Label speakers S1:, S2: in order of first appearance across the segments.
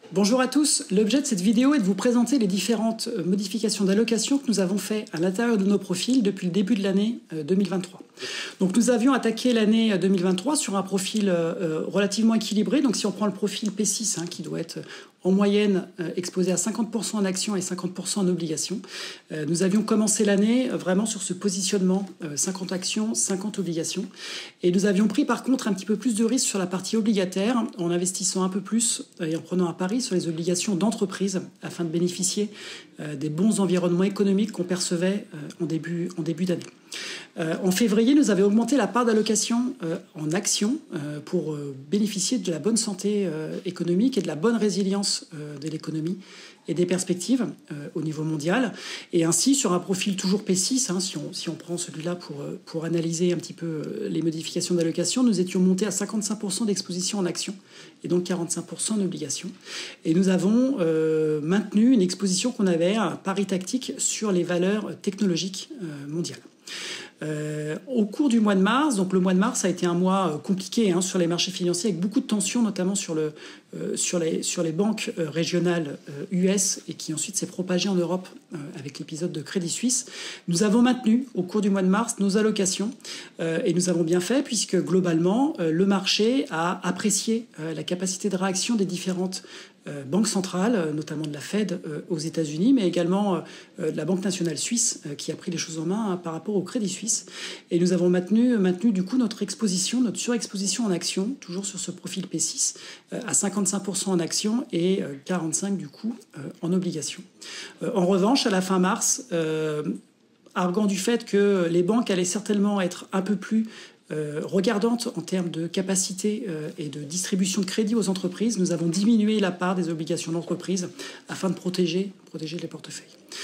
S1: Bonjour à tous, l'objet de cette vidéo est de vous présenter les différentes modifications d'allocation que nous avons fait à l'intérieur de nos profils depuis le début de l'année 2023. Donc nous avions attaqué l'année 2023 sur un profil relativement équilibré. Donc si on prend le profil P6 qui doit être en moyenne exposé à 50% en actions et 50% en obligations, nous avions commencé l'année vraiment sur ce positionnement 50 actions, 50 obligations. Et nous avions pris par contre un petit peu plus de risque sur la partie obligataire en investissant un peu plus et en prenant un pari sur les obligations d'entreprise afin de bénéficier des bons environnements économiques qu'on percevait en début d'année. En février, nous avions augmenté la part d'allocation en actions pour bénéficier de la bonne santé économique et de la bonne résilience de l'économie et des perspectives au niveau mondial. Et ainsi, sur un profil toujours P6, si on prend celui-là pour analyser un petit peu les modifications d'allocation, nous étions montés à 55% d'exposition en actions et donc 45% en obligations. Et nous avons maintenu une exposition qu'on avait à pari tactique sur les valeurs technologiques mondiales. Au cours du mois de mars, donc le mois de mars a été un mois compliqué sur les marchés financiers avec beaucoup de tensions, notamment sur les banques régionales US et qui ensuite s'est propagé en Europe avec l'épisode de Crédit Suisse. Nous avons maintenu au cours du mois de mars nos allocations et nous avons bien fait puisque globalement le marché a apprécié la capacité de réaction des différentes banques centrales, notamment de la Fed aux États-Unis, mais également de la Banque nationale suisse qui a pris les choses en main par rapport au Crédit Suisse. Et nous avons maintenu du coup notre surexposition en actions, toujours sur ce profil P6, à 55% en actions et 45% du coup en obligations. En revanche, à la fin mars, arguant du fait que les banques allaient certainement être un peu plus regardantes en termes de capacité et de distribution de crédit aux entreprises, nous avons diminué la part des obligations d'entreprise afin de protéger les portefeuilles.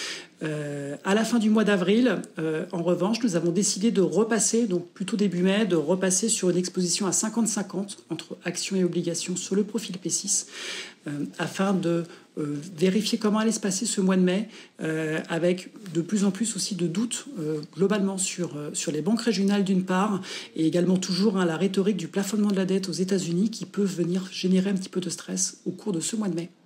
S1: À la fin du mois d'avril, en revanche, nous avons décidé de repasser, donc plutôt début mai, de repasser sur une exposition à 50-50 entre actions et obligations sur le profil P6 afin de vérifier comment allait se passer ce mois de mai avec de plus en plus aussi de doutes globalement sur les banques régionales d'une part et également toujours la rhétorique du plafonnement de la dette aux États-Unis qui peut venir générer un petit peu de stress au cours de ce mois de mai.